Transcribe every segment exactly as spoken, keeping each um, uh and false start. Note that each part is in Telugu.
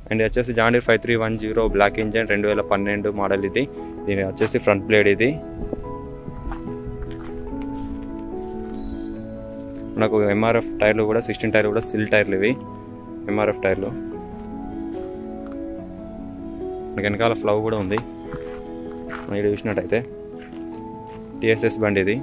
అండ్ వచ్చేసి John Deere five three one zero black engine రెండు వేల పన్నెండు మోడల్ ఇది. దీని వచ్చేసి ఫ్రంట్ బ్లేడ్ ఇది. మనకు ఎంఆర్ఎఫ్ టైర్లు కూడా సిక్స్టీన్ టైర్లు కూడా సిల్ టైర్లు ఇవి ఎంఆర్ఎఫ్ టైర్లు. మనకి వెనకాల ఫ్లవ్ కూడా ఉంది. మనం ఇది చూసినట్టయితే టిఎస్ఎస్ బండి ఇది.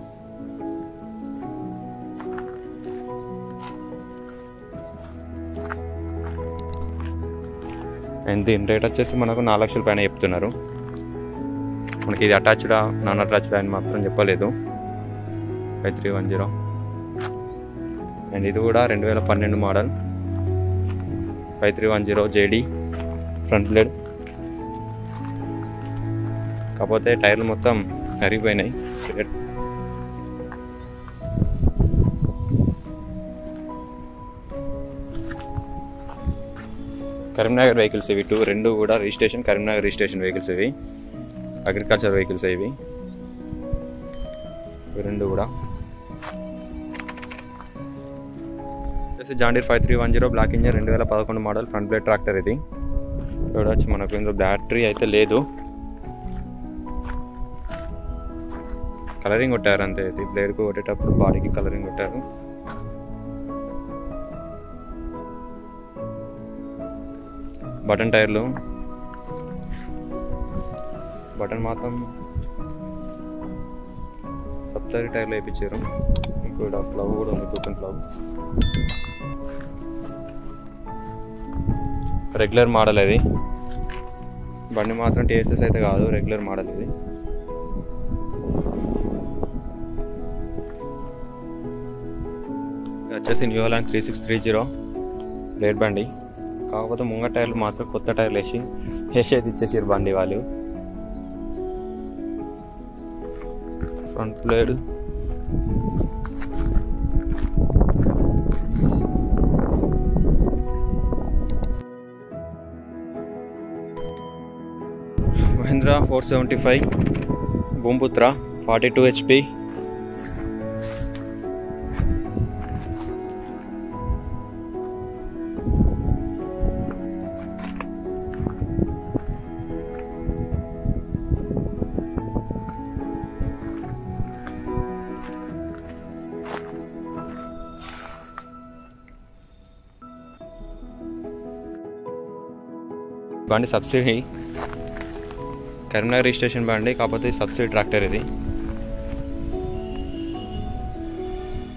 అండ్ దీని రేట్ వచ్చేసి మనకు నాలుగు లక్షల పైన చెప్తున్నారు. మనకి ఇది అటాచ్డా నాన్ అటాచ్డా అని మాత్రం చెప్పలేదు. Five three one zero and ఇది కూడా రెండు వేల పన్నెండు model five three one zero JD front blade. కాకపోతే టైర్లు మొత్తం కరిగిపోయినాయి. కరీంనగర్ వెహికల్స్ ఇవి టూ రెండు కూడా రిజిస్ట్రేషన్ కరీంనగర్ రిజిస్ట్రేషన్ వెహికల్స్ ఇవి. అగ్రికల్చర్ వెహికల్స్ ఇవి రెండు కూడా. John Deere five three one zero black engine రెండు వేల పదకొండు మోడల్ ఫ్రంట్ బ్లేడ్ ట్రాక్టర్ ఇది. చూడవచ్చు మనకు ఇందులో బ్యాటరీ అయితే లేదు, కలరింగ్ కొట్టారు అంతే. ఇది బ్లేడ్కు కొట్టేటప్పుడు బాడీకి కలరింగ్ కొట్టారు. బటన్ టైర్లు, బటన్ మాత్రం సప్తరి టైర్లు వేయించారు. ఇక్కడ ఫ్లవ్ కూడా ఉంది, టూకన్ ఫ్లవ్. రెగ్యులర్ మోడల్ అది. బండి మాత్రం టీఎస్ఎస్ అయితే కాదు, రెగ్యులర్ మోడల్ ఇది. వచ్చేసి new Holland three six three zero blade బండి. కాకపోతే ముంగ టైర్లు మాత్రం కొత్త టైర్లు వేసి వేసి అయితే ఇచ్చేసారు బండి వాళ్ళు. Front blade, Mahindra four seventy five Bhumiputra forty two HP. బండి సబ్సిడీ కరీంనగర్ రిజిస్ట్రేషన్ బండి, కాకపోతే సబ్సిడీ ట్రాక్టర్ ఇది.